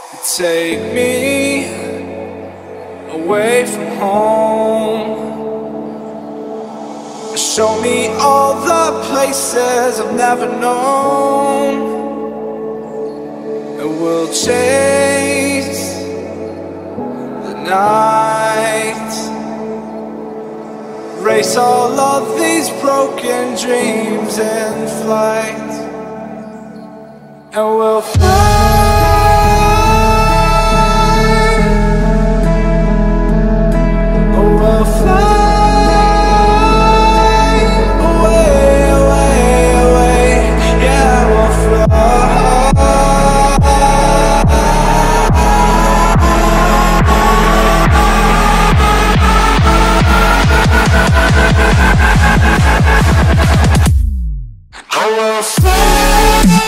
Take me away from home. Show me all the places I've never known, and we'll chase the night, race all of these broken dreams in flight, and we'll fly. We'll fly away, away, away. Yeah, we'll fly. I will fly.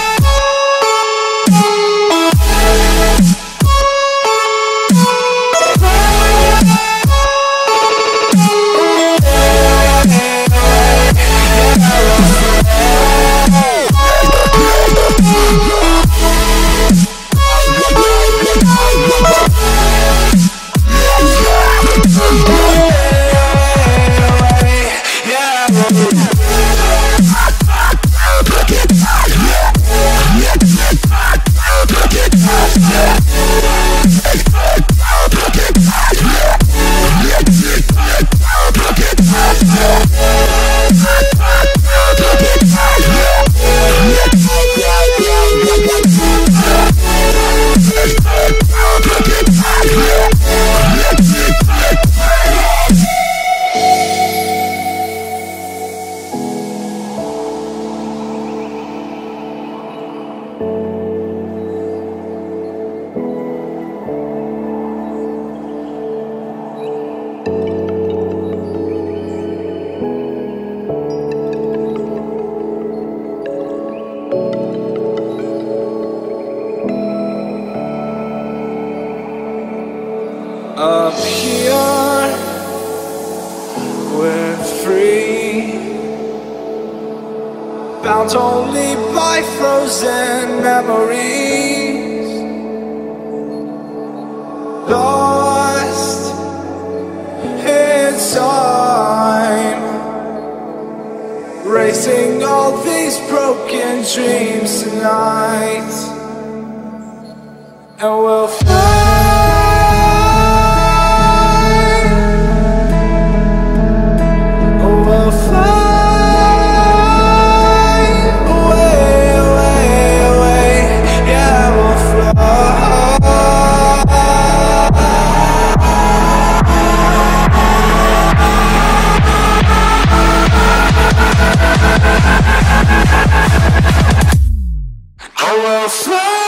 Up here, we're free, bound only by frozen memories, lost in time, racing all these broken dreams tonight, and we'll fly. We'll fly away, away, away. Yeah, we'll fly. I will fly.